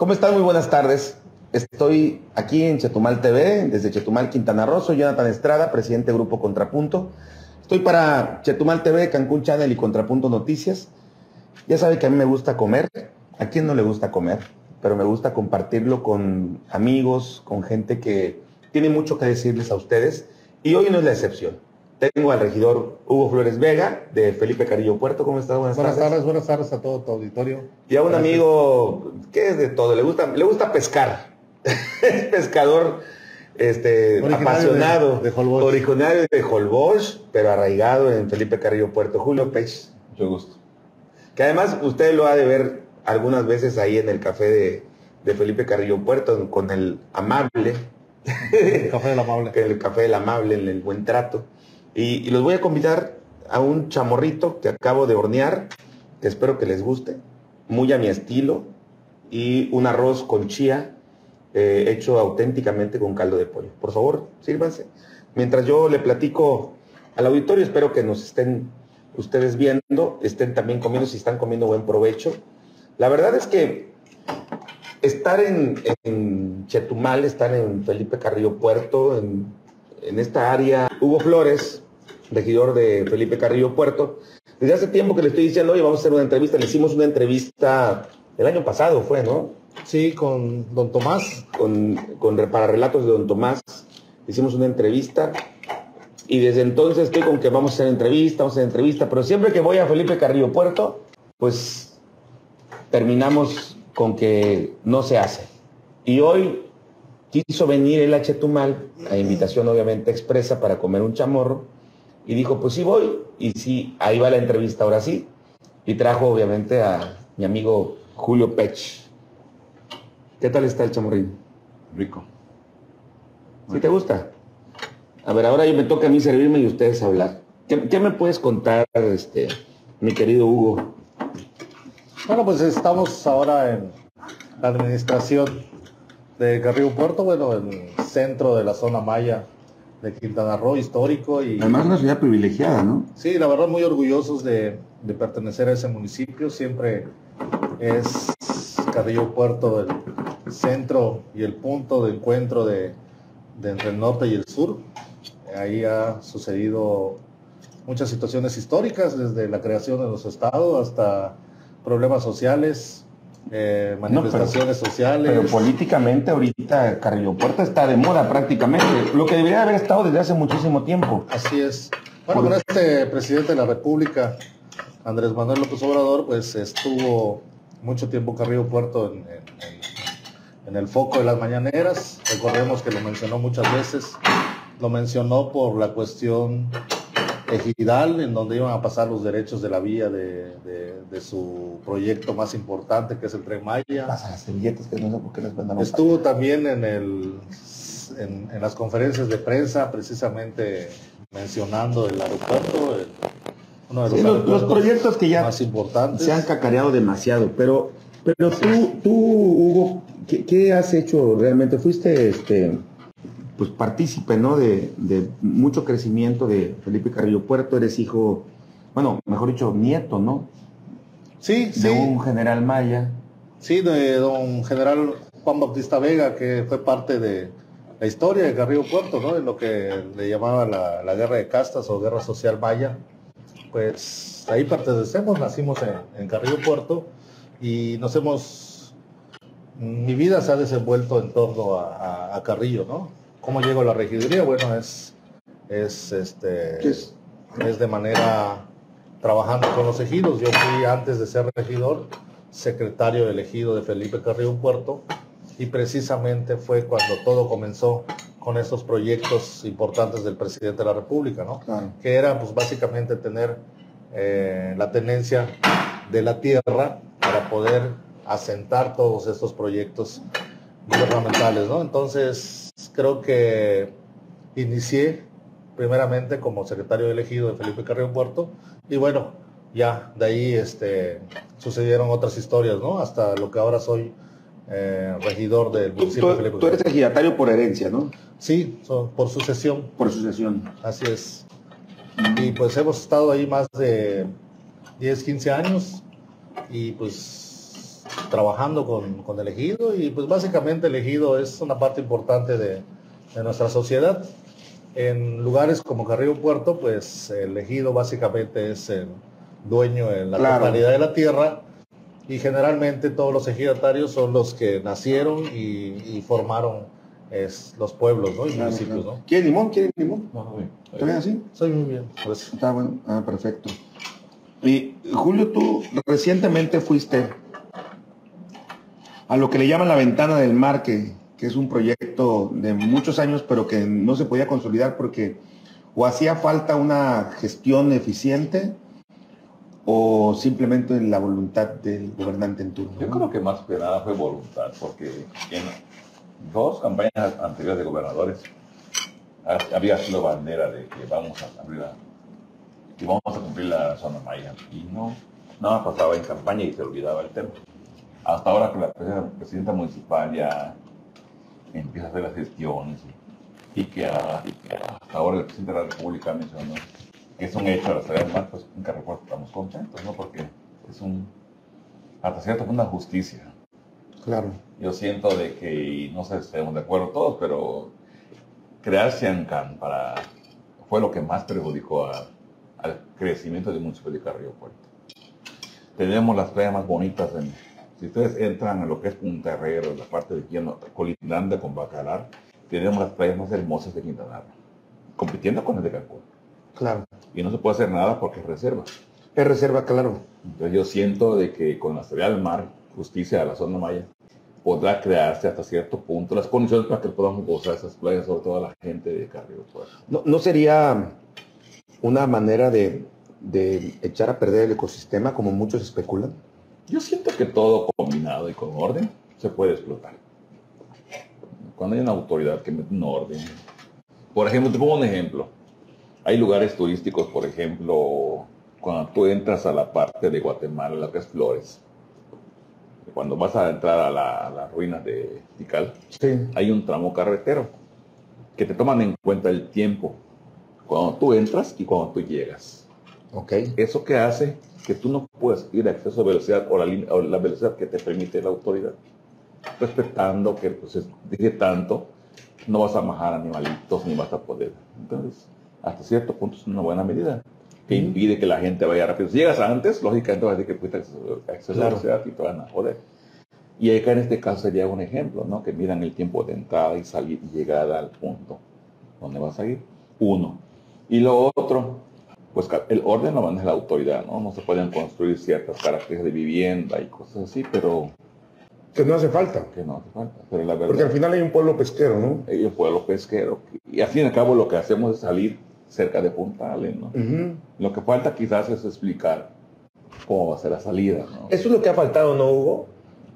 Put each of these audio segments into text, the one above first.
¿Cómo están? Muy buenas tardes. Estoy aquí en Chetumal TV, desde Chetumal, Quintana Roo. Soy Jonathan Estrada, presidente de Grupo Contrapunto. Estoy para Chetumal TV, Cancún Channel y Contrapunto Noticias. Ya sabe que a mí me gusta comer. ¿A quién no le gusta comer? Pero me gusta compartirlo con amigos, con gente que tiene mucho que decirles a ustedes. Y hoy no es la excepción. Tengo al regidor Hugo Flores Vega, de Felipe Carrillo Puerto. ¿Cómo estás? Buenas tardes. Buenas tardes a todo tu auditorio. Y a un amigo que es de todo, le gusta pescar. Es pescador apasionado, originario de Holbox, pero arraigado en Felipe Carrillo Puerto. Julio Pech, mucho gusto. Que además usted lo ha de ver algunas veces ahí en el café de Felipe Carrillo Puerto, con el amable. El café del amable. El café del amable, en el buen trato. Y los voy a convidar a un chamorrito que acabo de hornear, que espero que les guste, muy a mi estilo, y un arroz con chía, hecho auténticamente con caldo de pollo. Por favor, sírvanse. Mientras yo le platico al auditorio, espero que nos estén ustedes viendo, estén también comiendo, si están comiendo, buen provecho. La verdad es que estar en Chetumal, estar en Felipe Carrillo Puerto, en esta área, Hugo Flores, regidor de Felipe Carrillo Puerto, desde hace tiempo que le estoy diciendo, oye, vamos a hacer una entrevista. Le hicimos una entrevista el año pasado, fue, ¿no? Sí, con don Tomás. Para Relatos de don Tomás. Hicimos una entrevista y desde entonces estoy con que vamos a hacer entrevista, pero siempre que voy a Felipe Carrillo Puerto, pues terminamos con que no se hace. Y hoy quiso venir él a Chetumal, a invitación obviamente expresa, para comer un chamorro, y dijo, pues sí voy, y sí, ahí va la entrevista ahora sí, y trajo obviamente a mi amigo Julio Pech. ¿Qué tal está el chamorrín? Rico. ¿Sí te gusta? A ver, ahora me toca a mí servirme y ustedes hablar. ¿Qué me puedes contar, mi querido Hugo? Bueno, pues estamos ahora en la administración de Carrillo Puerto, bueno, en el centro de la zona maya de Quintana Roo, histórico. Y además una ciudad privilegiada, ¿no? Sí, la verdad muy orgullosos de pertenecer a ese municipio. Siempre es Carrillo Puerto el centro y el punto de encuentro de entre el norte y el sur. Ahí ha sucedido muchas situaciones históricas, desde la creación de los estados hasta problemas sociales, manifestaciones sociales. Pero políticamente ahorita Carrillo Puerto está de moda prácticamente, lo que debería haber estado desde hace muchísimo tiempo. Así es. Bueno, con este presidente de la República, Andrés Manuel López Obrador, pues estuvo mucho tiempo Carrillo Puerto en el foco de las mañaneras. Recordemos que lo mencionó muchas veces. Lo mencionó por la cuestión ejidal, en donde iban a pasar los derechos de la vía de su proyecto más importante, que es el Tren Maya. Las servilletas que no sé por qué les mandaron. Estuvo también en las conferencias de prensa, precisamente mencionando el aeropuerto, uno de los proyectos que ya más importantes. Se han cacareado demasiado, pero tú Hugo, ¿qué has hecho realmente? Fuiste pues partícipe, ¿no? de mucho crecimiento de Felipe Carrillo Puerto. Eres hijo, bueno, mejor dicho, nieto, ¿no? Sí, de un general maya. Sí, de don general Juan Bautista Vega, que fue parte de la historia de Carrillo Puerto, ¿no? En lo que le llamaban la guerra de castas o guerra social maya. Pues ahí pertenecemos, nacimos en Carrillo Puerto y mi vida se ha desenvuelto en torno a Carrillo, ¿no? ¿Cómo llego a la regiduría? Bueno, es de manera trabajando con los ejidos. Yo fui, antes de ser regidor, secretario del ejido de Felipe Carrillo Puerto, y precisamente fue cuando todo comenzó con estos proyectos importantes del presidente de la República, ¿no? Claro. Que era pues básicamente tener la tenencia de la tierra para poder asentar todos estos proyectos gubernamentales, ¿no? Entonces creo que inicié primeramente como secretario elegido de Felipe Carrillo Puerto, y bueno, ya de ahí sucedieron otras historias, ¿no? Hasta lo que ahora soy regidor del municipio de Felipe. Tú eres ejidatario por herencia, ¿no? Sí, por sucesión. Por sucesión. Así es. Y pues hemos estado ahí más de 10, 15 años, y pues trabajando con el ejido, y pues básicamente el ejido es una parte importante de nuestra sociedad. En lugares como Carrillo Puerto, pues el ejido básicamente es el dueño en la totalidad de la tierra, y generalmente todos los ejidatarios son los que nacieron y formaron los pueblos, ¿no? Y municipios, ¿no? ¿Quiere limón? ¿Quiere limón? No, bien. ¿Está bien así? Soy muy bien. Pues. Está bueno. Ah, perfecto. Y Julio, tú recientemente fuiste a lo que le llaman la Ventana del Mar, que es un proyecto de muchos años, pero que no se podía consolidar porque o hacía falta una gestión eficiente o simplemente la voluntad del gobernante en turno. Yo creo que más que nada fue voluntad, porque en 2 campañas anteriores de gobernadores había sido bandera de que vamos a abrir que vamos a cumplir la zona maya, y no, nada pasaba en campaña y se olvidaba el tema. Hasta ahora que la presidenta municipal ya empieza a hacer las gestiones y que hasta ahora el presidente de la República mencionó que es un hecho a las tareas más, pues en Carrillo Puerto estamos contentos, ¿no? Porque es hasta cierto punto, una justicia. Claro. Yo siento de que, y no sé si estamos de acuerdo todos, pero crear Ciancán fue lo que más perjudicó al crecimiento del municipio de Carrillo Puerto. Tenemos las playas más bonitas si ustedes entran a lo que es Punta Herrero, la parte de colindante con Bacalar, tenemos las playas más hermosas de Quintana Roo, compitiendo con el de Cancún. Claro. Y no se puede hacer nada porque es reserva. Es reserva, claro. Entonces yo siento de que con la salida del mar, justicia de la zona maya, podrá crearse hasta cierto punto las condiciones para que podamos gozar esas playas, sobre todo la gente de Carrillo Puerto. ¿No sería una manera de echar a perder el ecosistema como muchos especulan? Yo siento que todo combinado y con orden se puede explotar. Cuando hay una autoridad que mete un orden. Por ejemplo, te pongo un ejemplo. Hay lugares turísticos, por ejemplo, cuando tú entras a la parte de Guatemala, la que es Flores, cuando vas a entrar a las ruinas de Tikal, sí, hay un tramo carretero que te toman en cuenta el tiempo cuando tú entras y cuando tú llegas. Okay. Eso que hace que tú no puedas ir a exceso de velocidad o la velocidad que te permite la autoridad, respetando que pues, dice tanto, no vas a majar animalitos ni vas a poder. Entonces, hasta cierto punto es una buena medida que impide que la gente vaya rápido. Si llegas antes, lógicamente vas a decir que fuiste a exceso de velocidad y te van a joder. Y acá en este caso sería un ejemplo, ¿no? Que miran el tiempo de entrada y salida y llegada al punto donde vas a ir. Uno. Y lo otro, pues el orden lo maneja la autoridad, ¿no? No se pueden construir ciertas características de vivienda y cosas así, pero... Que no hace falta. Que no hace falta, pero la verdad... Porque al final hay un pueblo pesquero, ¿no? Hay un pueblo pesquero. Y al fin y al cabo lo que hacemos es salir cerca de Punta Ale, ¿no? Lo que falta quizás es explicar cómo va a ser la salida, ¿no? Eso es lo que ha faltado, ¿no, Hugo?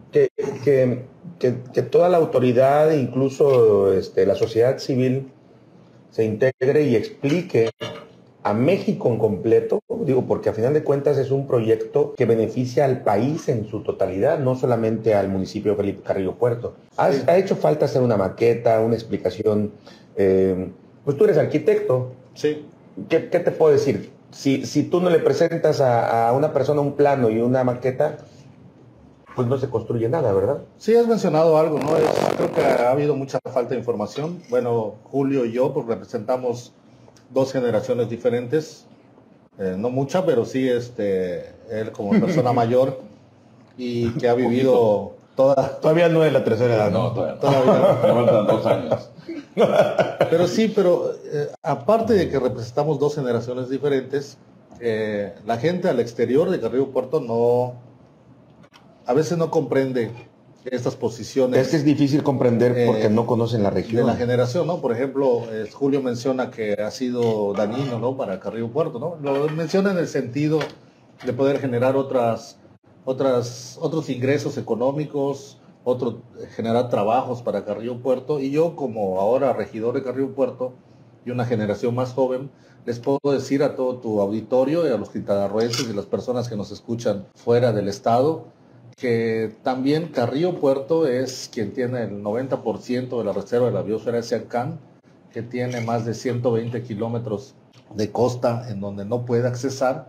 Que toda la autoridad, incluso la sociedad civil, se integre y explique a México en completo, digo, porque a final de cuentas es un proyecto que beneficia al país en su totalidad, no solamente al municipio de Felipe Carrillo Puerto. Sí. Ha hecho falta hacer una maqueta, una explicación. Pues tú eres arquitecto. Sí. ¿Qué te puedo decir? Si tú no le presentas a una persona un plano y una maqueta, pues no se construye nada, ¿verdad? Sí, has mencionado algo, ¿no? Creo que ha habido mucha falta de información. Bueno, Julio y yo pues representamos 2 generaciones diferentes, no mucha, pero sí él como persona mayor y que ha vivido Todavía no es la tercera edad. No, todavía no. Me faltan 2 años. Pero aparte de que representamos 2 generaciones diferentes, la gente al exterior de Carrillo Puerto a veces no comprende estas posiciones. Es que es difícil comprender porque no conocen la región. De la generación, ¿no? Por ejemplo, Julio menciona que ha sido dañino, ¿no? Para Carrillo Puerto, ¿no? Lo menciona en el sentido de poder generar otros ingresos económicos, generar trabajos para Carrillo Puerto. Y yo, como ahora regidor de Carrillo Puerto y una generación más joven, les puedo decir a todo tu auditorio y a los quintanarroenses y las personas que nos escuchan fuera del estado, que también Carrillo Puerto es quien tiene el 90% de la reserva de la biosfera de Ciancán, que tiene más de 120 kilómetros de costa en donde no puede accesar,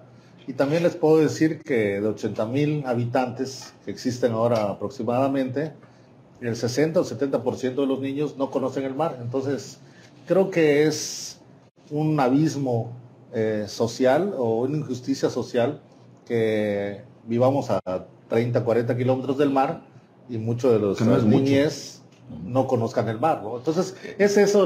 Y también les puedo decir que de 80,000 habitantes que existen ahora aproximadamente, el 60 o 70% de los niños no conocen el mar. Entonces, creo que es un abismo social o una injusticia social que vivamos a 30, 40 kilómetros del mar y muchos de los niñez no conozcan el mar, ¿no? Entonces, es eso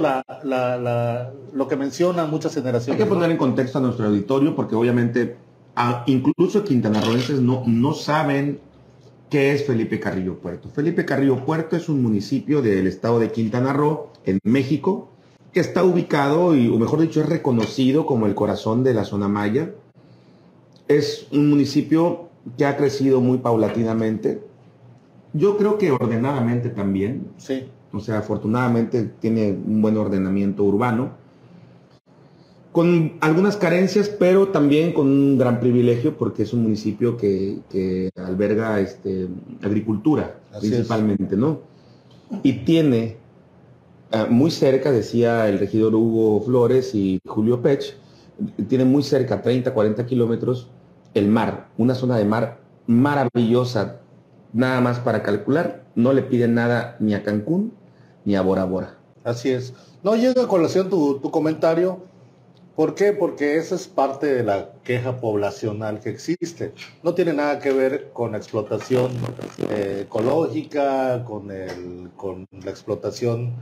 lo que mencionan muchas generaciones. Hay que poner en contexto a nuestro auditorio porque obviamente incluso quintanarroenses no saben qué es Felipe Carrillo Puerto. Felipe Carrillo Puerto es un municipio del estado de Quintana Roo, en México, que está ubicado, o mejor dicho, es reconocido como el corazón de la zona maya. Es un municipio que ha crecido muy paulatinamente. Yo creo que ordenadamente también. Sí. O sea, afortunadamente tiene un buen ordenamiento urbano, con algunas carencias, pero también con un gran privilegio porque es un municipio que alberga agricultura. Así principalmente, ¿no? Y tiene muy cerca, decía el regidor Hugo Flores y Julio Pech, tiene muy cerca, 30, 40 kilómetros, el mar, una zona de mar maravillosa, nada más para calcular, no le piden nada ni a Cancún ni a Bora Bora. Así es. No llega a colación tu comentario. ¿Por qué? Porque esa es parte de la queja poblacional que existe. No tiene nada que ver con la explotación ecológica, con la explotación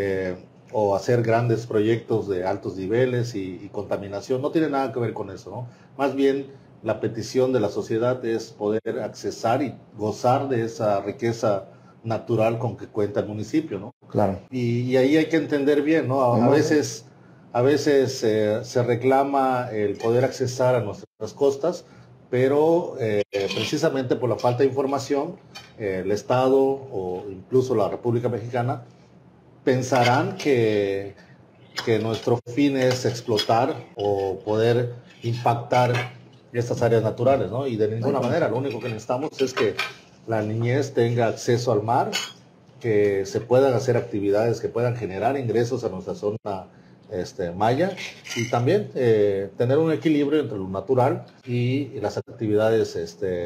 o hacer grandes proyectos de altos niveles y contaminación. No tiene nada que ver con eso, ¿no? Más bien, la petición de la sociedad es poder accesar y gozar de esa riqueza natural con que cuenta el municipio, ¿no? Claro. Y ahí hay que entender bien, ¿no? A veces se reclama el poder accesar a nuestras costas, pero precisamente por la falta de información, el Estado o incluso la República Mexicana pensarán que nuestro fin es explotar o poder impactar estas áreas naturales, ¿no? Y de ninguna manera, lo único que necesitamos es que la niñez tenga acceso al mar, que se puedan hacer actividades que puedan generar ingresos a nuestra zona maya y también tener un equilibrio entre lo natural y las actividades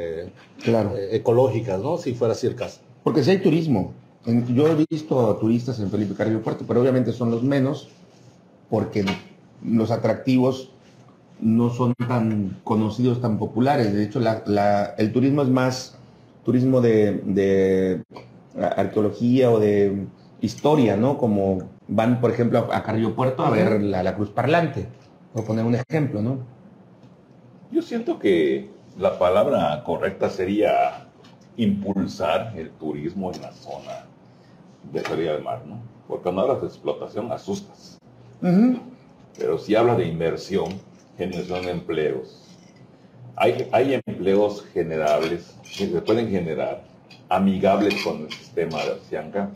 ecológicas, ¿no? Si fuera así el caso. Porque si hay turismo. Yo he visto turistas en Felipe Carrillo Puerto, pero obviamente son los menos porque los atractivos no son tan conocidos, tan populares. De hecho, el turismo es más turismo de arqueología o de historia, ¿no? Como van, por ejemplo, a Carrillo Puerto a ver la cruz parlante, por poner un ejemplo, ¿no? Yo siento que la palabra correcta sería impulsar el turismo en la zona de salida del mar, ¿no? Porque cuando hablas de explotación asustas. Pero si hablas de inversión, generación de empleos, hay empleos generables que se pueden generar amigables con el sistema de Cianca.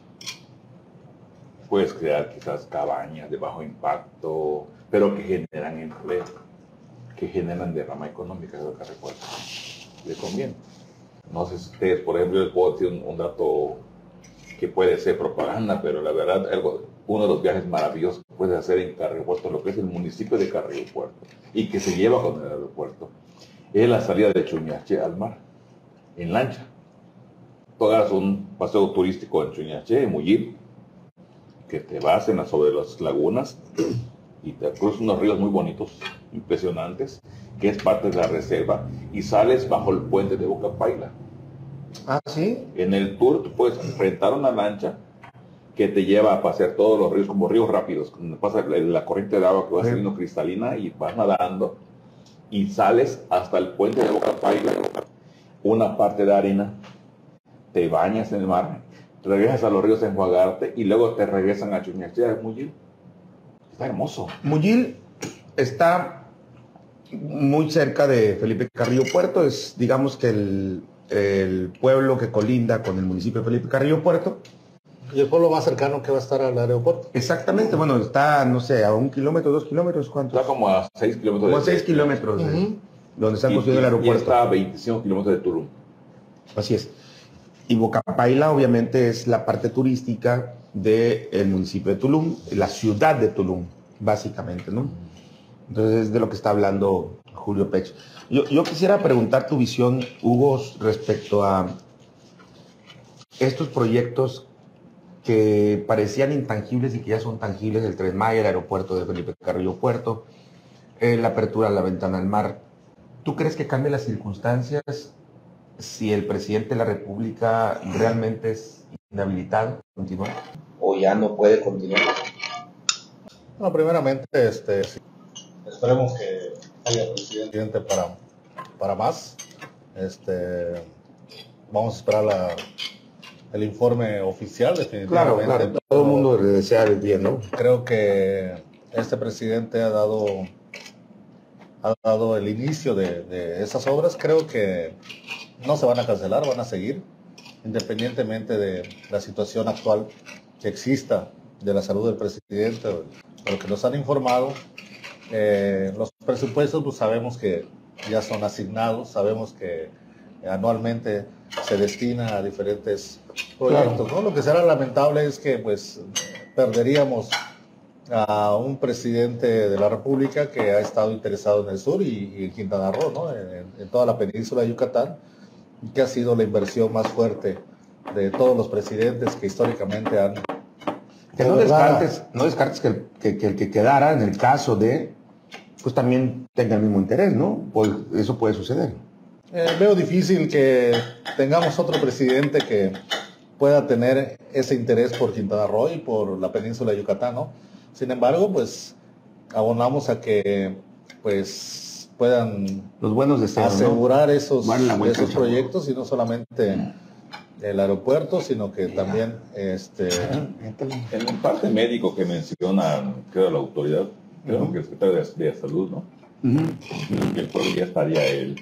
Puedes crear quizás cabañas de bajo impacto, pero que generan empleo, que generan derrama económica, es lo que recuerdo. Le conviene. No sé si ustedes, por ejemplo, les puedo decir un dato que puede ser propaganda, pero la verdad, uno de los viajes maravillosos que puedes hacer en Carrillo Puerto, lo que es el municipio de Carrillo Puerto, y que se lleva con el aeropuerto, es la salida de Chuñaché al mar, en lancha. Tú hagas un paseo turístico en Chuñaché, en Muyil, que te vas sobre las lagunas y te cruzas unos ríos muy bonitos, impresionantes, que es parte de la reserva, y sales bajo el puente de Bocapaila. Ah, ¿sí? En el tour tú puedes rentar una lancha que te lleva a pasear todos los ríos, como ríos rápidos, donde pasa la corriente de agua que va saliendo cristalina y vas nadando y sales hasta el puente de Bocapaila, una parte de arena, te bañas en el mar, regresas a los ríos a enjuagarte y luego te regresan a Chuñaché, a Muyil. Está hermoso. Muyil está muy cerca de Felipe Carrillo Puerto, es digamos que el pueblo que colinda con el municipio de Felipe Carrillo Puerto. ¿Y el pueblo más cercano que va a estar al aeropuerto? Exactamente, bueno, está, no sé, a 1 kilómetro, 2 kilómetros, ¿cuánto? Está como a 6 kilómetros. Como a 6 kilómetros de donde está construido el aeropuerto. Y está a 25 kilómetros de Tulum. Así es. Y Bocapaila obviamente es la parte turística del municipio de Tulum, la ciudad de Tulum, básicamente, ¿no? Entonces es de lo que está hablando Julio Pech. Yo quisiera preguntar tu visión, Hugo, respecto a estos proyectos que parecían intangibles y que ya son tangibles: el Tren Maya, el aeropuerto de Felipe Carrillo Puerto, la apertura a la ventana al mar. ¿Tú crees que cambien las circunstancias si el presidente de la República realmente es inhabilitado? ¿Continuar? ¿O ya no puede continuar? Bueno, primeramente, sí, esperemos que haya presidente para más. Vamos a esperar el informe oficial, definitivamente. Claro, todo el mundo le desea el bien, ¿no? Creo que este presidente ha dado el inicio de esas obras. Creo que no se van a cancelar, van a seguir, independientemente de la situación actual que exista de la salud del presidente, de lo que nos han informado. Los presupuestos, pues sabemos que ya son asignados, sabemos que anualmente se destina a diferentes proyectos, ¿no? Lo que será lamentable es que pues perderíamos a un presidente de la República que ha estado interesado en el sur y en Quintana Roo, ¿no? En toda la península de Yucatán, que ha sido la inversión más fuerte de todos los presidentes que históricamente han... Que no descartes que el que quedara, en el caso de, pues también tenga el mismo interés, ¿no? Pues eso puede suceder. Veo difícil que tengamos otro presidente que pueda tener ese interés por Quintana Roo y por la península de Yucatán, ¿no? Sin embargo, pues abonamos a que pues puedan los buenos deseos, asegurar, ¿no?, esos proyectos, y no solamente el aeropuerto, sino que también en el parte médico que menciona, creo, la autoridad, creo que el secretario de Salud, ¿no? Que el pueblo ya estaría él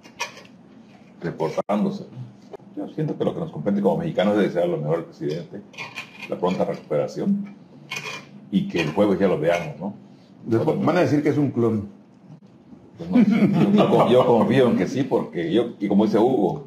reportándose. Yo siento que lo que nos compete como mexicanos es desear lo mejor al presidente, la pronta recuperación, y que el jueves ya lo veamos, ¿no? Van a decir que es un clon. Pues no, yo confío en que sí, porque y como dice Hugo,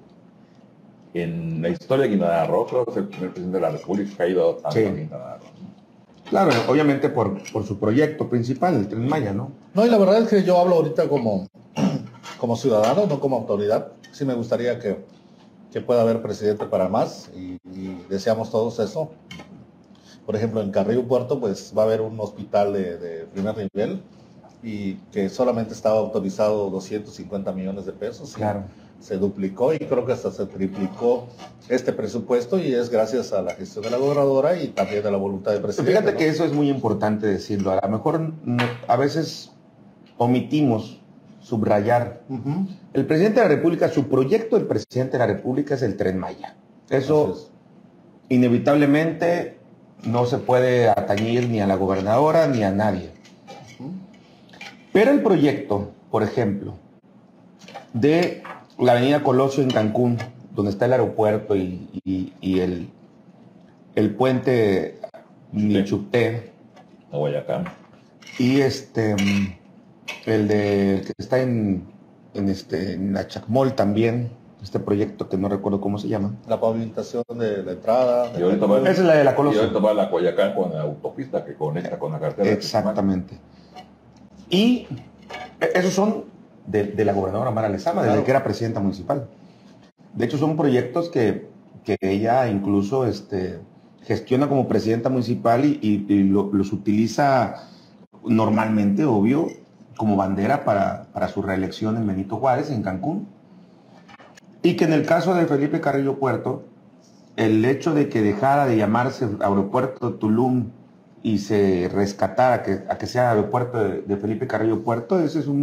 en la historia de Quintana Roo, creo que es el primer presidente de la República que ha ido tanto a Quintana Roo, ¿no? Claro, obviamente por su proyecto principal, el Tren Maya, ¿no? No, y la verdad es que yo hablo ahorita como ciudadano, no como autoridad. Sí me gustaría que pueda haber presidente para más, y deseamos todos eso. Por ejemplo, en Carrillo Puerto pues va a haber un hospital de primer nivel, y que solamente estaba autorizado 250 millones de pesos. Claro. Se duplicó y creo que hasta se triplicó este presupuesto, y es gracias a la gestión de la gobernadora y también a la voluntad del presidente. Fíjate, ¿no?, que eso es muy importante decirlo. A lo mejor a veces omitimos subrayar. El presidente de la República, su proyecto del presidente de la República es el Tren Maya. Eso inevitablemente no se puede atañir ni a la gobernadora ni a nadie. Pero el proyecto, por ejemplo, de la avenida Colosio en Cancún, donde está el aeropuerto y el puente Nichupté, Guayacán, y el que está en la Chacmol también, este proyecto que no recuerdo cómo se llama. La pavimentación de la entrada. Esa es la de la Colosio. Y ahorita va la Guayacán con la autopista que conecta con la carretera. Exactamente. Y esos son de la gobernadora Mara Lezama, desde que era presidenta municipal. De hecho, son proyectos que ella incluso gestiona como presidenta municipal y los utiliza normalmente, obvio, como bandera para su reelección en Benito Juárez, en Cancún. Y que en el caso de Felipe Carrillo Puerto, el hecho de que dejara de llamarse Aeropuerto Tulum y se rescatara a que sea Aeropuerto de Felipe Carrillo Puerto, eso es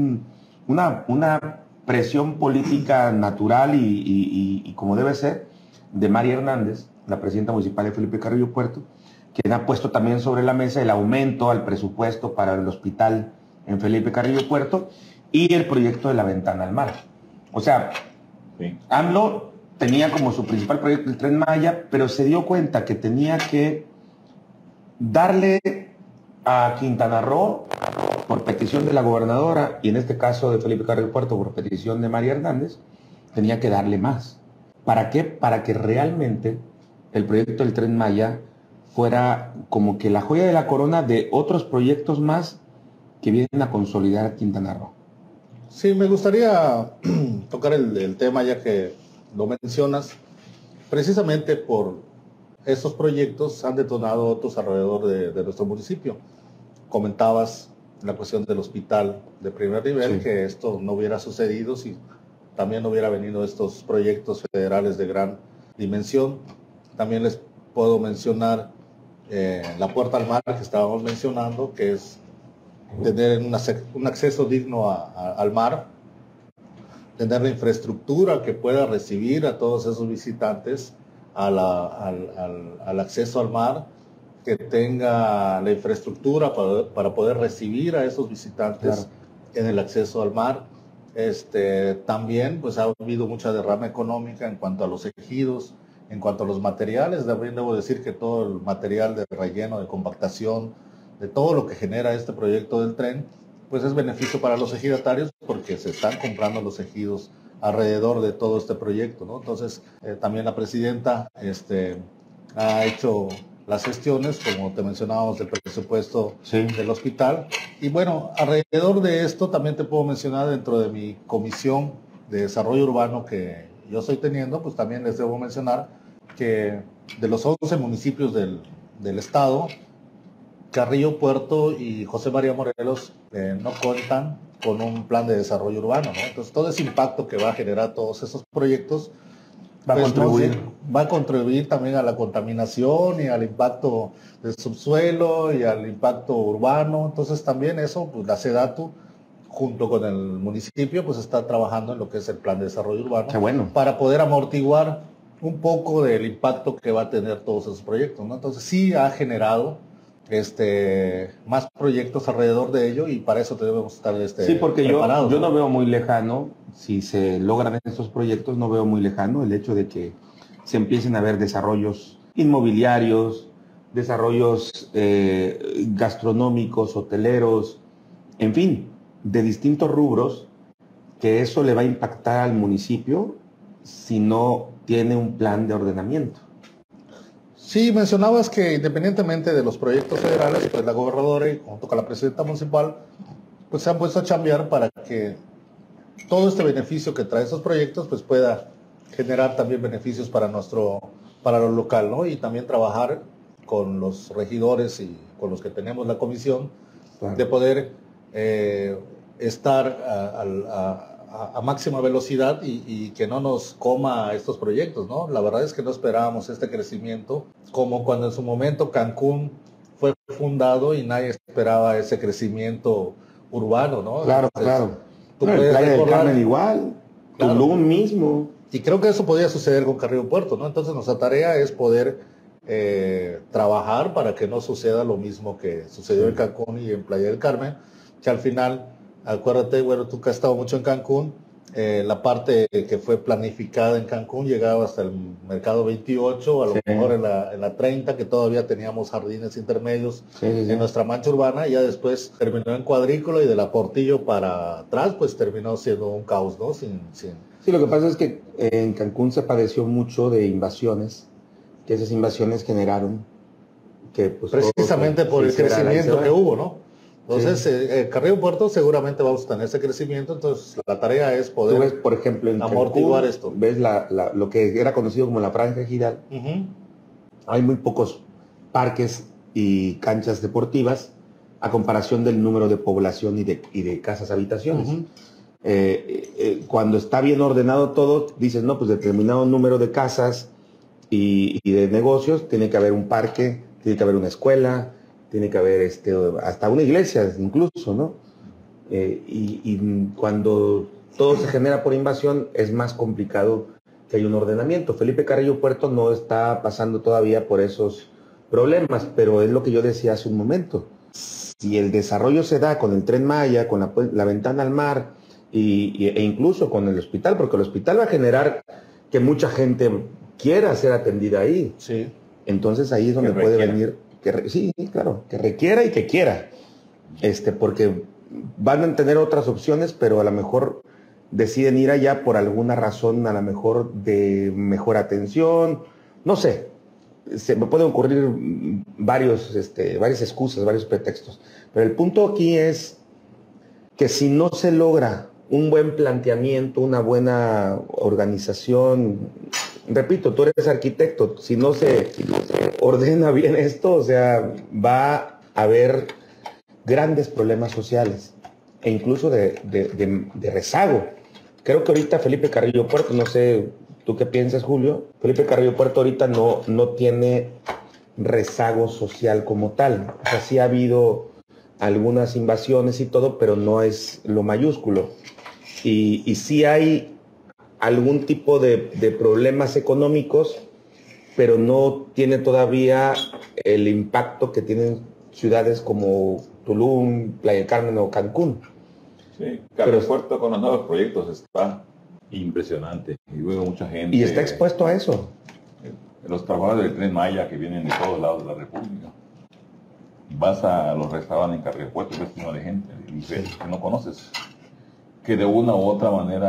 una presión política natural y como debe ser, de María Hernández, la presidenta municipal de Felipe Carrillo Puerto, quien ha puesto también sobre la mesa el aumento al presupuesto para el hospital en Felipe Carrillo Puerto y el proyecto de la ventana al mar. O sea, sí, AMLO tenía como su principal proyecto el Tren Maya, pero se dio cuenta que tenía que darle a Quintana Roo, por petición de la gobernadora, y en este caso de Felipe Carrillo Puerto por petición de María Hernández, tenía que darle más. ¿Para qué? Para que realmente el proyecto del Tren Maya fuera como que la joya de la corona de otros proyectos más que vienen a consolidar Quintana Roo. Sí, me gustaría tocar el tema ya que lo mencionas. Precisamente por estos proyectos han detonado otros alrededor de nuestro municipio. Comentabas la cuestión del hospital de primer nivel, Sí. que esto no hubiera sucedido si también no hubiera venido estos proyectos federales de gran dimensión. También les puedo mencionar la puerta al mar que estábamos mencionando, que es tener un acceso digno al mar, tener la infraestructura que pueda recibir a todos esos visitantes al acceso al mar, que tenga la infraestructura para poder recibir a esos visitantes en el acceso al mar. También pues ha habido mucha derrama económica en cuanto a los ejidos, en cuanto a los materiales. También debo decir que todo el material de relleno, de compactación, de todo lo que genera este proyecto del tren, pues es beneficio para los ejidatarios porque se están comprando los ejidos alrededor de todo este proyecto, ¿no? Entonces, también la presidenta ha hecho las gestiones, como te mencionábamos, del presupuesto del hospital. Y bueno, alrededor de esto también te puedo mencionar dentro de mi comisión de desarrollo urbano que yo estoy teniendo, pues también les debo mencionar que de los 11 municipios del estado, Carrillo Puerto y José María Morelos no cuentan con un plan de desarrollo urbano, ¿no? Entonces todo ese impacto que va a generar todos esos proyectos Va a contribuir. va a contribuir también a la contaminación y al impacto del subsuelo y al impacto urbano. Entonces también eso, pues la SEDATU, junto con el municipio, pues está trabajando en lo que es el plan de desarrollo urbano. Qué bueno. Para poder amortiguar un poco del impacto que va a tener todos esos proyectos, ¿no? Entonces sí ha generado más proyectos alrededor de ello y para eso debemos estar Sí, porque preparados, yo no veo muy lejano, si se logran estos proyectos, no veo muy lejano el hecho de que se empiecen a ver desarrollos inmobiliarios, desarrollos gastronómicos, hoteleros, en fin, de distintos rubros, que eso le va a impactar al municipio si no tiene un plan de ordenamiento. Sí, mencionabas que independientemente de los proyectos federales, pues la gobernadora y junto con la presidenta municipal, pues se han puesto a chambear para que todo este beneficio que trae estos proyectos, pues pueda generar también beneficios para lo local, ¿no? Y también trabajar con los regidores y con los que tenemos la comisión, Claro. de poder estar a máxima velocidad y que no nos coma estos proyectos, ¿no? La verdad es que no esperábamos este crecimiento, como cuando en su momento Cancún fue fundado y nadie esperaba ese crecimiento urbano, ¿no? Claro, Entonces, claro. tú No, el puedes Playa del recordar- Carmen igual, Claro. Tulum mismo. Y creo que eso podía suceder con Carrillo Puerto, ¿no? Entonces nuestra tarea es poder trabajar para que no suceda lo mismo que sucedió en Cancún y en Playa del Carmen, que al final, acuérdate, bueno, tú que has estado mucho en Cancún, la parte que fue planificada en Cancún llegaba hasta el mercado 28, a lo Sí. mejor en la 30, que todavía teníamos jardines intermedios Sí. en nuestra mancha urbana, y ya después terminó en Cuadrícula y de la Portillo para atrás, pues terminó siendo un caos, ¿no? Sin Sí, lo que pasa es que en Cancún se padeció mucho de invasiones, que esas invasiones generaron que pues precisamente todo por el se hiciera crecimiento la que hubo, ¿no? Entonces, Sí. Carrillo Puerto seguramente vamos a tener ese crecimiento, entonces la tarea es Tú poder ves, por ejemplo, en amortiguar Cancún, esto. ves lo que era conocido como la Franja Ejidal. Ujú. Hay muy pocos parques y canchas deportivas a comparación del número de población y de casas habitaciones. Ujú. Cuando está bien ordenado todo, dices, no, pues determinado número de casas y de negocios, tiene que haber un parque, tiene que haber una escuela, tiene que haber hasta una iglesia incluso, ¿no? Y cuando todo se genera por invasión, es más complicado que haya un ordenamiento. Felipe Carrillo Puerto no está pasando todavía por esos problemas, pero es lo que yo decía hace un momento. Si el desarrollo se da con el Tren Maya, con la ventana al mar e incluso con el hospital, porque el hospital va a generar que mucha gente quiera ser atendida ahí. Sí. Entonces ahí es donde Que puede requiera. venir, sí, claro, que requiera y que quiera. Porque van a tener otras opciones, pero a lo mejor deciden ir allá por alguna razón, a lo mejor de mejor atención, no sé. Se me pueden ocurrir varias excusas, varios pretextos. Pero el punto aquí es que si no se logra un buen planteamiento, una buena organización. Repito, tú eres arquitecto, si no se ordena bien esto, o sea, va a haber grandes problemas sociales e incluso de rezago. Creo que ahorita Felipe Carrillo Puerto, no sé, ¿tú qué piensas, Julio? Felipe Carrillo Puerto ahorita no tiene rezago social como tal. O sea, sí ha habido algunas invasiones y todo, pero no es lo mayúsculo. Y sí hay algún tipo de problemas económicos, pero no tiene todavía el impacto que tienen ciudades como Tulum, Playa del Carmen o Cancún. Sí, Carrillo Puerto con los nuevos proyectos está impresionante. Y veo mucha gente. Y está expuesto a eso. Los trabajadores del Tren Maya que vienen de todos lados de la República. Vas a los restaurantes en Carrillo Puerto y ves lleno de gente que no conoces. Que de una u otra manera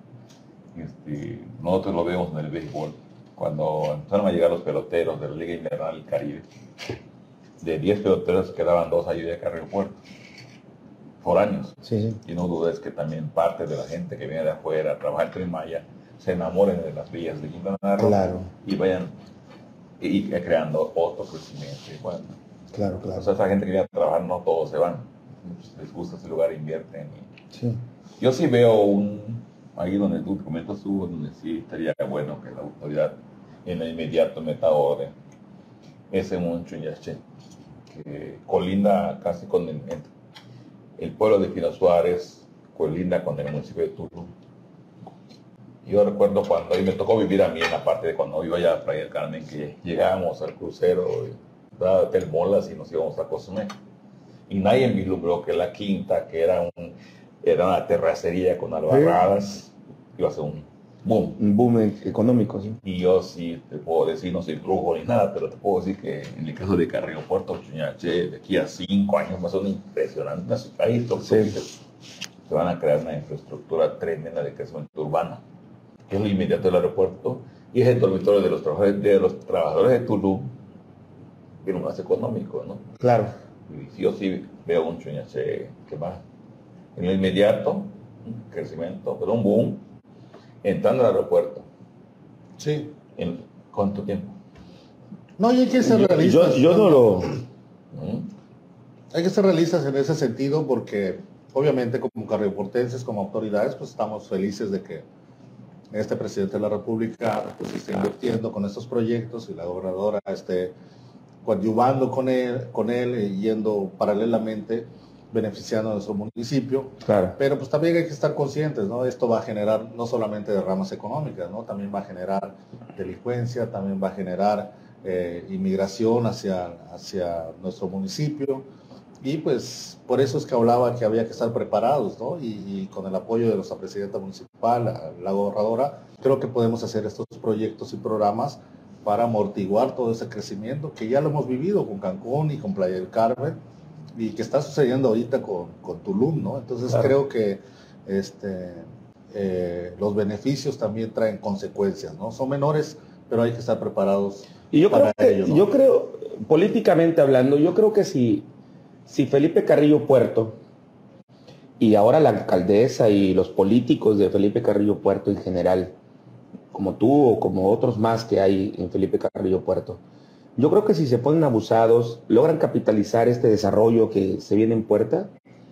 nosotros lo vemos en el béisbol. Cuando empezaron a llegar los peloteros de la Liga Invernal del Caribe, de 10 peloteros quedaban 2 allí de Carrillo Puerto, por años. Sí. Y no dudes que también parte de la gente que viene de afuera a trabajar en Tren Maya se enamoren de las villas de Quintana Roo, claro, y vayan y creando otro crecimiento. Y bueno, claro. O sea, esa gente que viene a trabajar, no todos se van. Les gusta ese lugar, invierten. Sí. Yo sí veo ahí donde tú comentas donde sí estaría bueno que la autoridad en el inmediato meta orden. Ese Moncho Yaché, que colinda casi con el pueblo de Pino Suárez, colinda con el municipio de Tulum. Yo recuerdo cuando me tocó vivir a mí en la parte de cuando iba allá a Playa del Carmen, que llegábamos al crucero, a Hotel Molas y nos íbamos a Cozumel. Y nadie vislumbró que la quinta, que era una terracería con albarradas, iba a ser un boom. Un boom económico, sí. Y yo sí te puedo decir, no soy brujo ni nada, pero te puedo decir que en el caso de Carrillo Puerto, Chuñaché, de aquí a 5 años más son impresionantes. Ahí se van a crear una infraestructura tremenda de crecimiento urbano, que es lo inmediato del aeropuerto, y es el dormitorio de los trabajadores de Tulum, que es lo más económico, ¿no? Claro. Y yo sí veo un Chuñaché que va en lo inmediato, un crecimiento, pero un boom, entrando al aeropuerto. Sí. ¿En cuánto tiempo? No, y hay que ser realistas. Yo no lo... Hay que ser realistas en ese sentido porque obviamente como carrioportenses, como autoridades, pues estamos felices de que este presidente de la República pues esté invirtiendo con estos proyectos y la gobernadora esté coadyuvando con él yendo paralelamente, beneficiando a nuestro municipio. Claro. Pero pues también hay que estar conscientes, ¿no? Esto va a generar no solamente derramas económicas, ¿no? También va a generar delincuencia, también va a generar inmigración hacia nuestro municipio. Y pues por eso es que hablaba que había que estar preparados, ¿no? Y con el apoyo de nuestra presidenta municipal, la gobernadora, creo que podemos hacer estos proyectos y programas para amortiguar todo ese crecimiento que ya lo hemos vivido con Cancún y con Playa del Carmen y que está sucediendo ahorita con Tulum, ¿no? Entonces claro, creo que los beneficios también traen consecuencias, ¿no? Son menores, pero hay que estar preparados para ello, ¿no? Yo creo, políticamente hablando, yo creo que si Felipe Carrillo Puerto y ahora la alcaldesa y los políticos de Felipe Carrillo Puerto en general, como tú o como otros más que hay en Felipe Carrillo Puerto, yo creo que si se ponen abusados, logran capitalizar este desarrollo que se viene en puerta,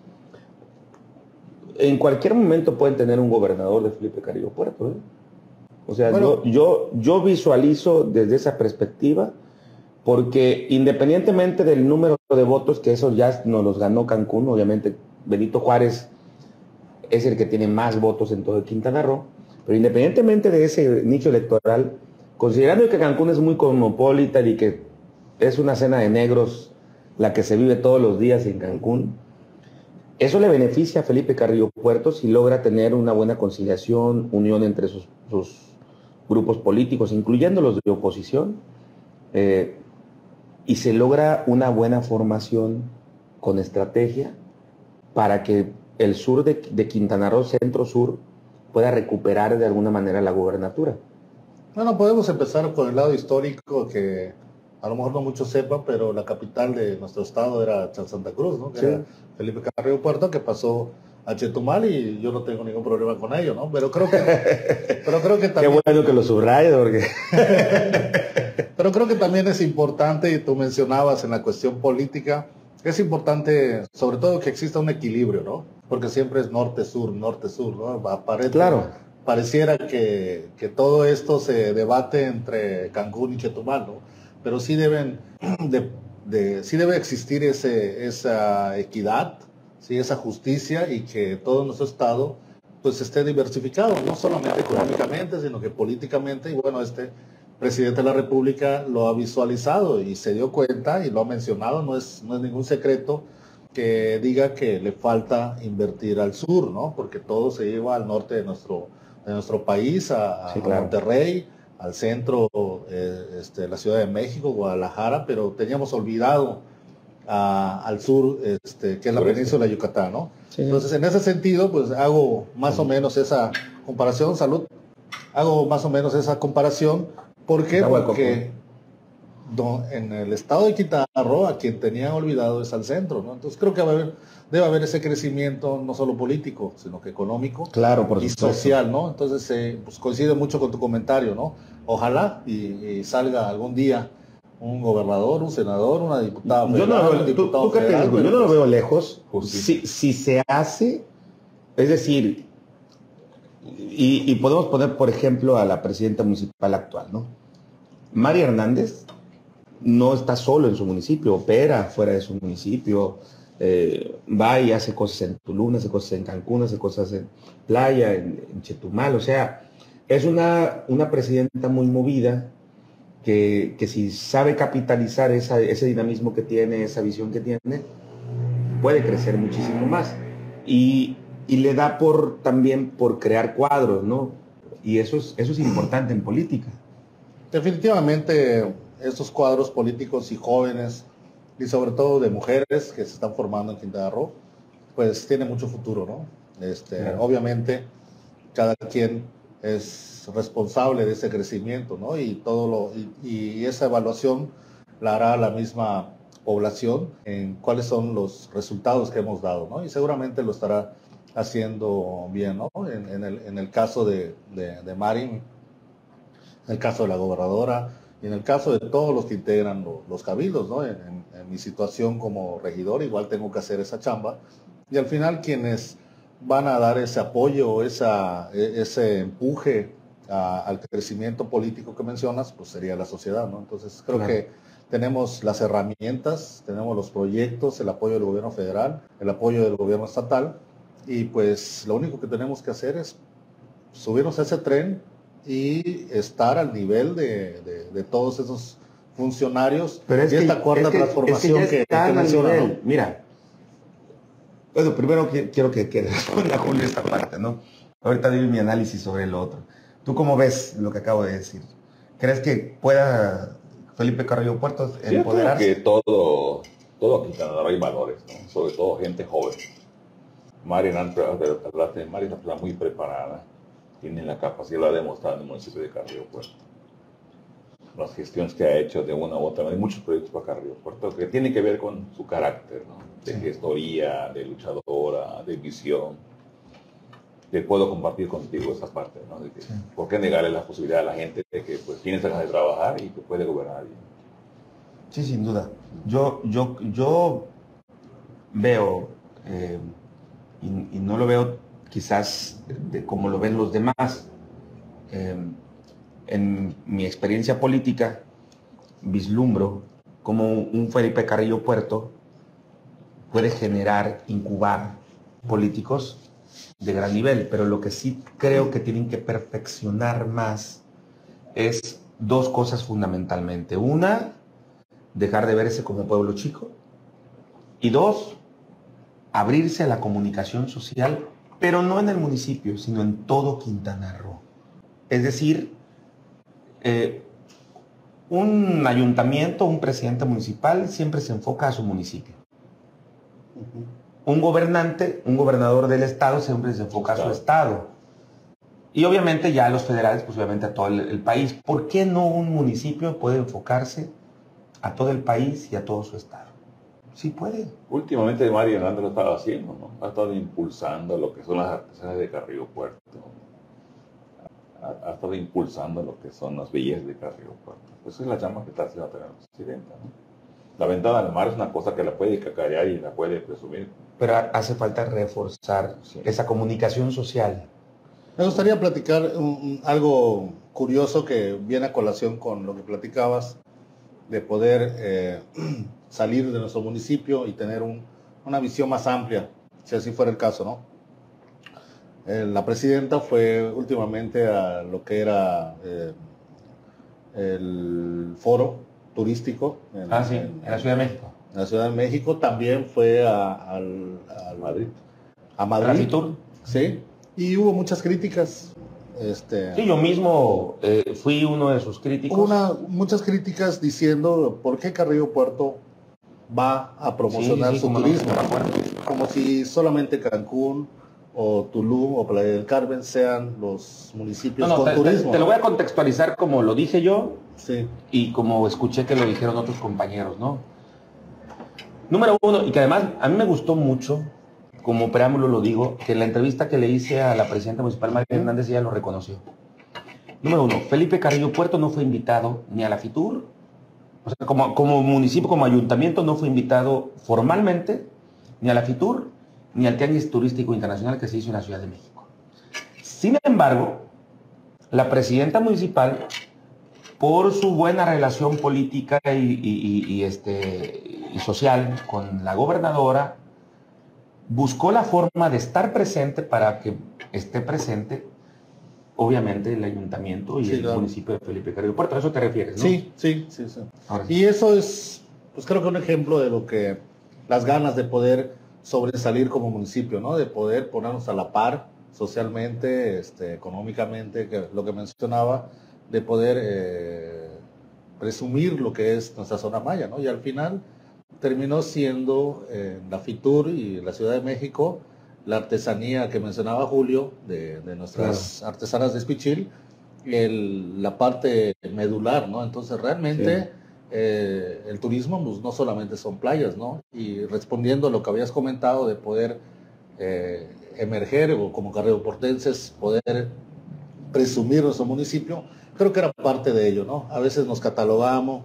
en cualquier momento pueden tener un gobernador de Felipe Carrillo Puerto, ¿eh? O sea, bueno, yo visualizo desde esa perspectiva, porque independientemente del número de votos, que eso ya nos los ganó Cancún, obviamente Benito Juárez es el que tiene más votos en todo Quintana Roo, pero independientemente de ese nicho electoral, considerando que Cancún es muy cosmopolita y que es una cena de negros la que se vive todos los días en Cancún, eso le beneficia a Felipe Carrillo Puerto si logra tener una buena conciliación, unión entre sus grupos políticos, incluyendo los de oposición, y se logra una buena formación con estrategia para que el sur de Quintana Roo, centro-sur, pueda recuperar de alguna manera la gubernatura. Bueno, podemos empezar con el lado histórico, que a lo mejor no muchos sepan, pero la capital de nuestro estado era Santa Cruz, ¿no? Que sí, era Felipe Carrillo Puerto, que pasó a Chetumal y yo no tengo ningún problema con ello, ¿no? Pero creo que también... Qué bueno que lo subrayo, porque... Pero creo que también es importante, y tú mencionabas en la cuestión política, es importante sobre todo que exista un equilibrio, ¿no? Porque siempre es norte-sur, ¿no? Claro. Pareciera que todo esto se debate entre Cancún y Chetumal, ¿no? Pero sí sí debe existir esa equidad, ¿sí? Esa justicia, y que todo nuestro estado pues esté diversificado, no solamente económicamente, sino que políticamente. Y bueno, este presidente de la República lo ha visualizado y se dio cuenta y lo ha mencionado, no es ningún secreto que diga que le falta invertir al sur, ¿no? Porque todo se lleva al norte de nuestro país, Sí, claro. Monterrey, al centro, la Ciudad de México, Guadalajara, pero teníamos olvidado al sur, que es la península de Yucatán, ¿no? Sí. Entonces, en ese sentido, pues hago más o menos esa comparación, ¿Por qué? Porque en el estado de Quintana Roo, a quien tenían olvidado es al centro, ¿no? Entonces creo que debe haber ese crecimiento no solo político, sino que económico, claro, por y supuesto, social, ¿no? Entonces pues coincide mucho con tu comentario, ¿no? Ojalá y salga algún día un gobernador, un senador, una diputada yo federal, no lo un veo, diputado ¿tú qué federal, piensas? Yo no lo veo lejos. Justicia. Si se hace, es decir, y podemos poner, por ejemplo, a la presidenta municipal actual, ¿no? Mari Hernández no está solo en su municipio, opera fuera de su municipio, va y hace cosas en Tulum, hace cosas en Cancún, hace cosas en Playa, en Chetumal. O sea, es una presidenta muy movida que si sabe capitalizar ese dinamismo que tiene, esa visión que tiene, puede crecer muchísimo más. Y le da también por crear cuadros, ¿no? Y eso es importante en política. Definitivamente, estos cuadros políticos y jóvenes, y sobre todo de mujeres que se están formando en Quintana Roo, pues tiene mucho futuro, ¿no? Claro. Obviamente, cada quien es responsable de ese crecimiento, ¿no? Y esa evaluación la hará la misma población en cuáles son los resultados que hemos dado, ¿no? Y seguramente lo estará haciendo bien, ¿no? En el caso de Mari, en el caso de la gobernadora y en el caso de todos los que integran los cabildos, ¿no? En mi situación como regidor, igual tengo que hacer esa chamba. Y al final quienes van a dar ese apoyo, ese empuje al crecimiento político que mencionas, pues sería la sociedad, ¿no? Entonces creo que tenemos las herramientas, tenemos los proyectos, el apoyo del gobierno federal, el apoyo del gobierno estatal, y pues lo único que tenemos que hacer es subirnos a ese tren y estar al nivel de todos esos funcionarios. Pero es y esta cuarta transformación que menciona, ¿no? Mira, bueno, primero quiero que responda Julio esta parte, ¿no? Ahorita doy mi análisis sobre lo otro. ¿Tú cómo ves lo que acabo de decir? ¿Crees que pueda Felipe Carrillo Puerto empoderarse? Yo creo que todo Quintana Roo hay valores, ¿no? Sobre todo gente joven. Mari Hernández, hablaste de Mari, es una persona muy preparada, tiene la capacidad, lo ha demostrado en el municipio de Carrillo Puerto. Las gestiones que ha hecho de una u otra manera, hay muchos proyectos para Carrillo Puerto que tienen que ver con su carácter, ¿no? De gestoría, de luchadora, de visión. Que puedo compartir contigo esa parte, ¿no? De que, ¿por qué negarle la posibilidad a la gente de que pues tiene ganas de trabajar y que puede gobernar bien? Sí, sin duda. Yo veo, y no lo veo quizás como lo ven los demás. En mi experiencia política, vislumbro como un Felipe Carrillo Puerto puede generar, incubar políticos de gran nivel, pero lo que sí creo que tienen que perfeccionar más es dos cosas fundamentalmente. Una, dejar de verse como pueblo chico, y dos, abrirse a la comunicación social, pero no en el municipio, sino en todo Quintana Roo. Es decir, un ayuntamiento, un presidente municipal siempre se enfoca a su municipio. Un gobernador del estado siempre se enfoca a su estado. Y obviamente ya los federales, pues obviamente a todo el país. ¿Por qué no un municipio puede enfocarse a todo el país y a todo su estado? Sí puede. Últimamente Mario Hernández lo estaba haciendo, ¿no? Ha estado impulsando lo que son las artesanas de Carrillo Puerto. Ha estado impulsando lo que son las bellezas de Carrillo Puerto. Pues esa es la llama que está haciendo tener el presidente, ¿no? La ventana del mar es una cosa que la puede cacarear y la puede presumir. Pero hace falta reforzar esa comunicación social. Me gustaría platicar algo curioso que viene a colación con lo que platicabas, de poder salir de nuestro municipio y tener una visión más amplia, si así fuera el caso, ¿no? La presidenta fue últimamente a lo que era el foro turístico en la Ciudad de México. En la Ciudad de México también fue a Madrid. A Madrid. ¿A la Fitur? Sí, y hubo muchas críticas. Sí, yo mismo fui uno de sus críticos. Muchas críticas diciendo por qué Carrillo Puerto va a promocionar su turismo, como si solamente Cancún o Tulum o Playa del Carmen sean los municipios con turismo. Te lo voy a contextualizar como lo dije yo, sí, y como escuché que lo dijeron otros compañeros, ¿no? Número uno, y que además a mí me gustó mucho, como preámbulo lo digo, que en la entrevista que le hice a la presidenta municipal María Hernández ella lo reconoció. Número uno, Felipe Carrillo Puerto no fue invitado ni a la Fitur, o sea, como municipio, como ayuntamiento no fue invitado formalmente ni a la Fitur ni al Tianguis Turístico Internacional que se hizo en la Ciudad de México. Sin embargo, la presidenta municipal, por su buena relación política y social con la gobernadora, buscó la forma de estar presente para que esté presente, obviamente, el ayuntamiento y el municipio de Felipe Carrillo Puerto. ¿A eso te refieres, no? Sí. Y eso es, pues creo que un ejemplo de lo que las ganas de poder sobresalir como municipio, ¿no? De poder ponernos a la par socialmente, económicamente, lo que mencionaba, de poder presumir lo que es nuestra zona maya, ¿no? Y al final terminó siendo la Fitur y la Ciudad de México la artesanía que mencionaba Julio de nuestras artesanas de Espichil, la parte medular, ¿no? Entonces realmente el turismo pues, no solamente son playas, ¿no? Y respondiendo a lo que habías comentado de poder emerger o como carrioportenses poder presumir nuestro municipio, creo que era parte de ello, ¿no? A veces nos catalogaban,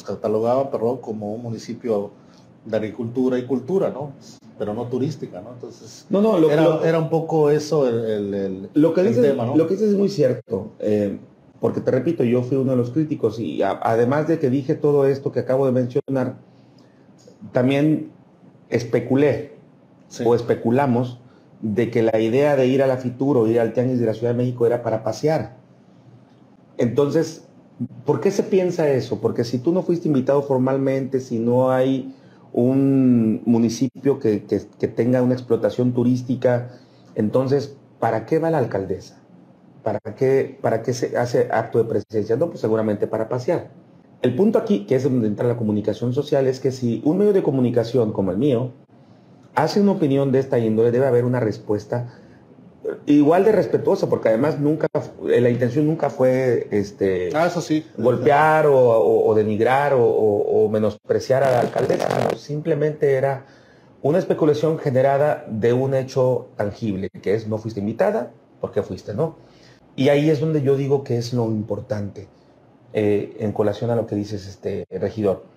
como un municipio de agricultura y cultura, ¿no? Pero no turística, ¿no? Entonces, era un poco eso el tema, ¿no? Lo que dices es muy cierto, porque te repito, yo fui uno de los críticos y además de que dije todo esto que acabo de mencionar, también especulé o especulamos de que la idea de ir a la Fitur o ir al Tianguis de la Ciudad de México era para pasear. Entonces, ¿por qué se piensa eso? Porque si tú no fuiste invitado formalmente, si no hay un municipio que tenga una explotación turística, entonces, ¿para qué va la alcaldesa? ¿Para qué se hace acto de presencia? No, pues seguramente para pasear. El punto aquí, que es donde entra la comunicación social, es que si un medio de comunicación como el mío hace una opinión de esta índole, debe haber una respuesta igual de respetuosa, porque además la intención nunca fue eso sí, golpear o denigrar o menospreciar a la alcaldesa, no, simplemente era una especulación generada de un hecho tangible, que es no fuiste invitada, ¿por qué fuiste, no? Y ahí es donde yo digo que es lo importante, en colación a lo que dices, regidor.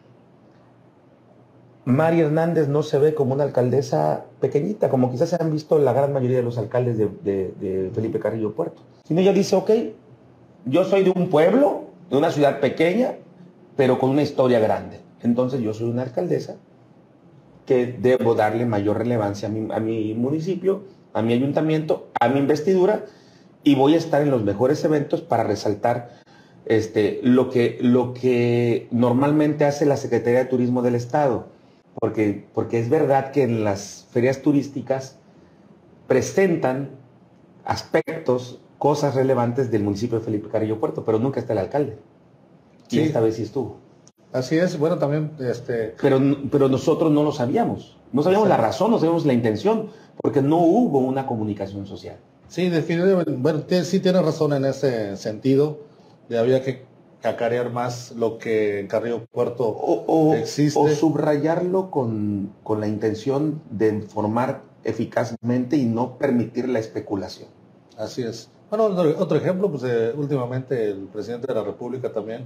María Hernández no se ve como una alcaldesa pequeñita, como quizás se han visto la gran mayoría de los alcaldes de Felipe Carrillo Puerto. Sino ella dice, ok, yo soy de un pueblo, de una ciudad pequeña, pero con una historia grande. Entonces yo soy una alcaldesa que debo darle mayor relevancia a mi municipio, a mi ayuntamiento, a mi investidura, y voy a estar en los mejores eventos para resaltar lo que normalmente hace la Secretaría de Turismo del Estado. Porque es verdad que en las ferias turísticas presentan aspectos, cosas relevantes del municipio de Felipe Carrillo Puerto, pero nunca está el alcalde. Sí. Y esta vez sí estuvo. Así es, bueno, también... Pero nosotros no lo sabíamos. No sabíamos la razón, no sabíamos la intención, porque no hubo una comunicación social. Sí, definitivamente. Bueno, sí tienes razón en ese sentido. Había que cacarear más lo que en Carrillo Puerto existe. O subrayarlo con la intención de informar eficazmente y no permitir la especulación. Así es. Bueno, otro ejemplo, pues últimamente el presidente de la República también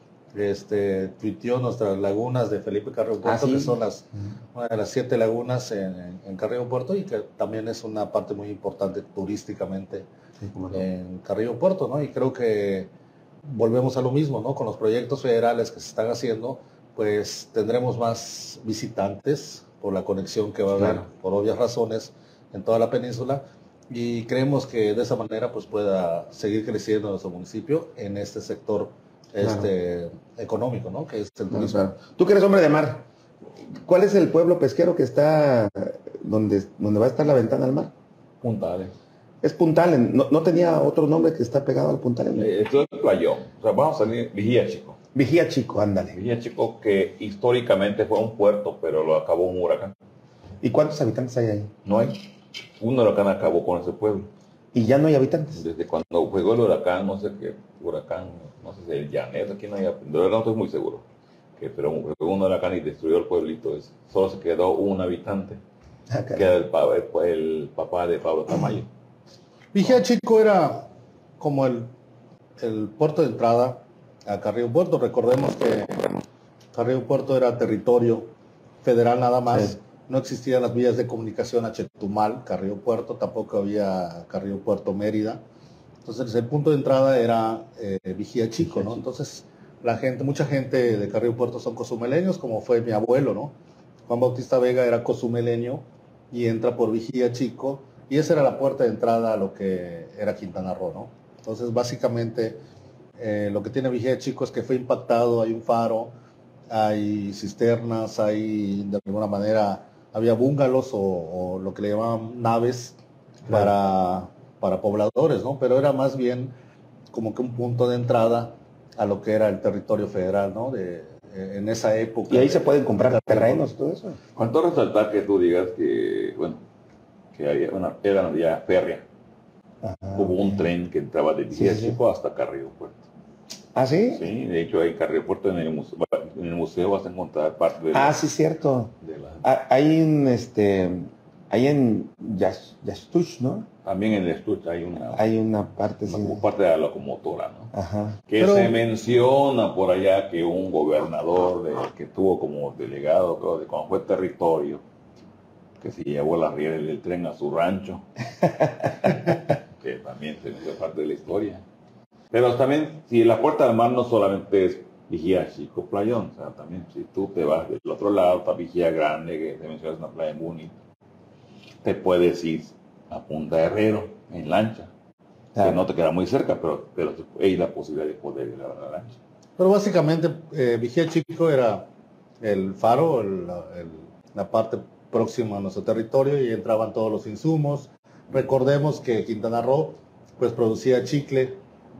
tuiteó nuestras lagunas de Felipe Carrillo Puerto, ¿sí? que son una de las 7 lagunas en Carrillo Puerto, y que también es una parte muy importante turísticamente en Carrillo Puerto, ¿no? Y creo que volvemos a lo mismo, ¿no? Con los proyectos federales que se están haciendo, pues tendremos más visitantes por la conexión que va a haber, por obvias razones, en toda la península, y creemos que de esa manera pues pueda seguir creciendo nuestro municipio en este sector económico, ¿no? Que es el turismo. Claro. Tú que eres hombre de mar, ¿cuál es el pueblo pesquero que está donde va a estar la ventana al mar? Puntales. Es Puntalen, no tenía otro nombre que está pegado al Puntalen. Esto es Playón. O sea, vamos a salir Vigía Chico. Vigía Chico, ándale. Vigía Chico, que históricamente fue un puerto, pero lo acabó un huracán. ¿Y cuántos habitantes hay ahí? No hay. Un huracán acabó con ese pueblo. ¿Y ya no hay habitantes? Desde cuando pegó el huracán, no sé qué huracán, no sé si el Janet, aquí no hay, de verdad no estoy muy seguro. Pero pegó un huracán y destruyó el pueblito. Solo se quedó un habitante, que era el papá de Pablo Tamayo. Vigía Chico era como el puerto de entrada a Carrillo Puerto. Recordemos que Carrillo Puerto era territorio federal nada más. Sí. No existían las vías de comunicación a Chetumal, Carrillo Puerto, tampoco había Carrillo Puerto Mérida. Entonces el punto de entrada era Vigía Chico, ¿no? Entonces mucha gente de Carrillo Puerto son cozumeleños, como fue mi abuelo, ¿no? Juan Bautista Vega era cozumeleño y entra por Vigía Chico, y esa era la puerta de entrada a lo que era Quintana Roo, ¿no? Entonces básicamente lo que tiene Vigía Chico es que fue impactado, hay un faro, hay cisternas, hay de alguna manera había búngalos o lo que le llamaban naves para pobladores, ¿no? Pero era más bien como que un punto de entrada a lo que era el territorio federal, ¿no? En esa época. ¿Y ahí se pueden comprar terrenos y todo eso? ¿Cuánto resaltar que tú digas que, bueno, que había era una vía férrea? Hubo un tren que entraba de Vigía Chico hasta Carrillo Puerto. ¿Ah, sí? Sí, de hecho hay Carrillo Puerto en el museo vas a encontrar parte de sí, cierto. Hay en Yastuch, ¿no? También en Yastuch hay una parte, como parte de la locomotora, ¿no? Ajá. Pero se menciona por allá que un gobernador que tuvo como delegado, creo, de cuando fue territorio, que se llevó las rieles del tren a su rancho, que también se fue parte de la historia. Pero también, si la puerta del mar no solamente es Vigía Chico, Playón, o sea, también si tú te vas del otro lado, está Vigía Grande, que te mencionas una playa muy bonita, te puedes ir a Punta Herrero en lancha, que no te queda muy cerca, pero hay la posibilidad de poder ir a la lancha. Pero básicamente Vigía Chico era el faro, la parte próxima a nuestro territorio, y entraban todos los insumos. Recordemos que Quintana Roo pues producía chicle,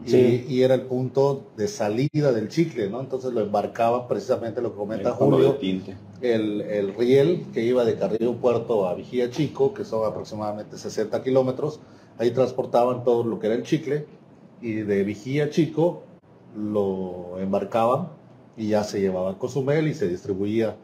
y era el punto de salida del chicle, ¿no? Entonces lo embarcaba precisamente, lo que comenta Julio, el riel que iba de Carrillo Puerto a Vigía Chico, que son aproximadamente 60 kilómetros. Ahí transportaban todo lo que era el chicle, y de Vigía Chico lo embarcaban y ya se llevaba a Cozumel y se distribuía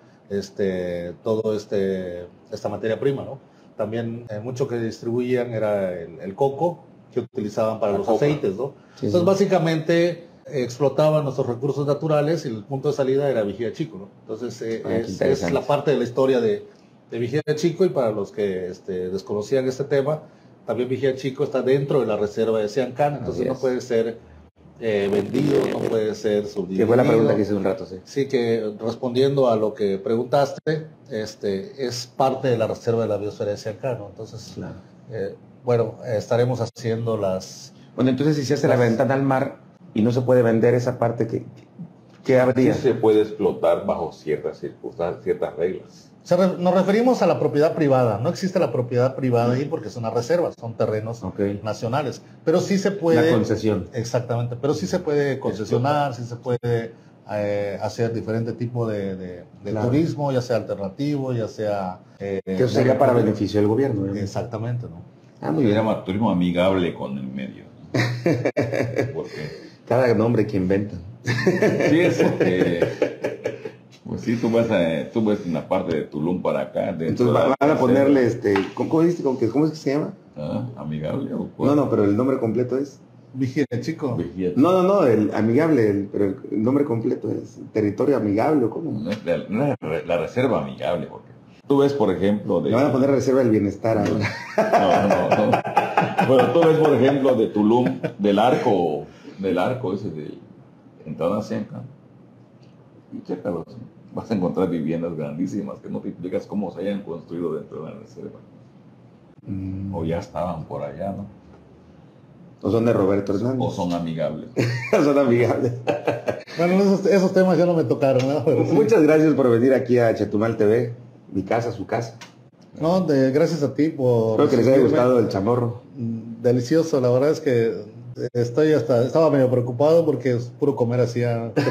todo esta materia prima, ¿no? También mucho que distribuían era el coco, que utilizaban para los aceites, ¿no? Sí, entonces básicamente explotaban nuestros recursos naturales, y el punto de salida era Vigía Chico, ¿no? Entonces es la parte de la historia de Vigía Chico, y para los que desconocían este tema, también Vigía Chico está dentro de la reserva de Siancán, entonces no puede ser vendido, no puede ser subdividido. Que fue la pregunta que hice un rato, sí. Sí, que respondiendo a lo que preguntaste, es parte de la reserva de la biosfera de Siancán, ¿no? Entonces, claro. Bueno, estaremos haciendo Bueno, entonces si se hace la ventana al mar y no se puede vender esa parte, ¿qué habría? Sí se puede explotar bajo ciertas circunstancias, ciertas reglas. Nos referimos a la propiedad privada. No existe la propiedad privada ahí porque es una reserva, son terrenos nacionales. Pero sí se puede... La concesión. Exactamente, pero sí se puede concesionar, sí se puede hacer diferente tipo de turismo, ya sea alternativo, ya sea... que eso sería para beneficio del gobierno, ¿no? Exactamente, ¿no? Muy bien. Se llama turismo amigable con el medio, ¿no? Porque Cada nombre que inventan. Sí, es pues sí, tú ves una parte de Tulum para acá. Entonces van a ponerle, ¿cómo es que se llama? Amigable o No, no, pero el nombre completo es... Vigile, chico. Vigía. No, el amigable, pero el nombre completo es territorio amigable, ¿o cómo? No es la reserva amigable, porque tú ves, por ejemplo, Le van a poner reserva del bienestar ahora. No. Bueno, tú ves, por ejemplo, de Tulum, del arco ese de entrada Senca, y chécalos, vas a encontrar viviendas grandísimas que no te explicas cómo se hayan construido dentro de la reserva. O ya estaban por allá, ¿no? O son de Roberto Hernández. O son amigables. Son amigables. Bueno, esos temas ya no me tocaron, ¿no? Pero sí. Muchas gracias por venir aquí a Chetumal TV, mi casa, su casa. No, gracias a ti por... Espero que les haya recibirme. gustado el chamorro. Delicioso, la verdad es que estaba medio preocupado porque es puro comer así.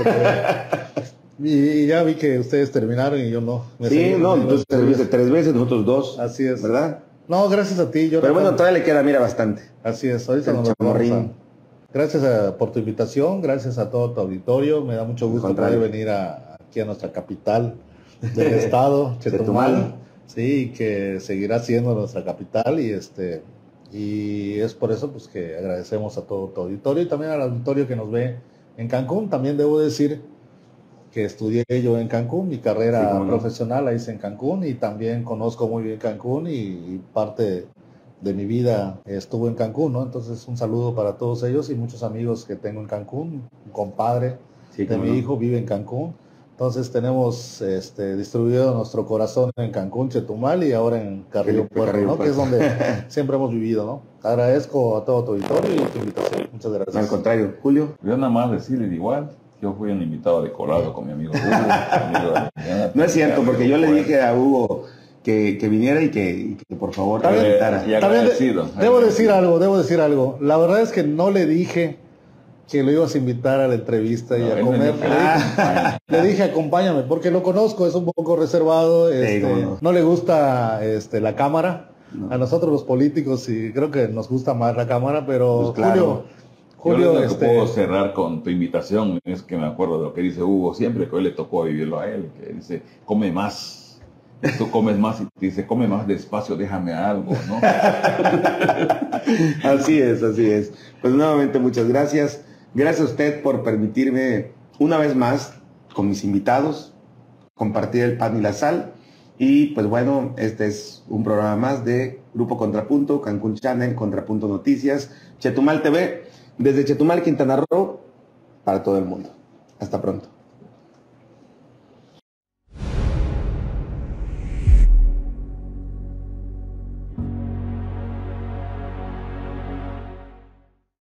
Y ya vi que ustedes terminaron y yo no. Tú serviste 3 veces, nosotros 2. Así es. ¿Verdad? No, gracias a ti. Pero bueno, todavía le queda, mira, bastante. Así es, ahorita El nos chamorrín. vamos Gracias por tu invitación, gracias a todo tu auditorio. Me da mucho gusto poder venir aquí a nuestra capital del estado, Chetumal. Sí, que seguirá siendo nuestra capital y es por eso pues que agradecemos a todo tu auditorio y también al auditorio que nos ve en Cancún. También debo decir que estudié yo en Cancún, mi carrera profesional la hice en Cancún y también conozco muy bien Cancún y parte de mi vida estuvo en Cancún, ¿no? Entonces un saludo para todos ellos y muchos amigos que tengo en Cancún, un compadre de mi hijo vive en Cancún. Entonces tenemos distribuido nuestro corazón en Cancún, Chetumal y ahora en Carrillo Puerto, ¿no? Que es donde siempre hemos vivido, ¿no? Agradezco a todo tu auditorio y tu invitación. Muchas gracias. Al contrario, Julio. Yo nada más decirles igual, yo fui un invitado decorado con mi amigo Hugo. No es cierto, porque yo le dije a Hugo que viniera y que por favor te invitara. Debo decir algo. La verdad es que no le dije que lo ibas a invitar a la entrevista y a comer. Le dije acompáñame, porque lo conozco, es un poco reservado, no le gusta la cámara. No. A nosotros los políticos y creo que nos gusta más la cámara, pero pues claro. Julio, yo lo que puedo cerrar con tu invitación es que me acuerdo de lo que dice Hugo siempre, que hoy le tocó vivirlo a él, que dice, come más. Tú comes más y te dice, come más despacio, déjame algo, ¿no? Así es. Pues nuevamente muchas gracias. Gracias a usted por permitirme una vez más con mis invitados compartir el pan y la sal. Y pues bueno, este es un programa más de Grupo Contrapunto, Cancún Channel, Contrapunto Noticias, Chetumal TV, desde Chetumal, Quintana Roo, para todo el mundo. Hasta pronto.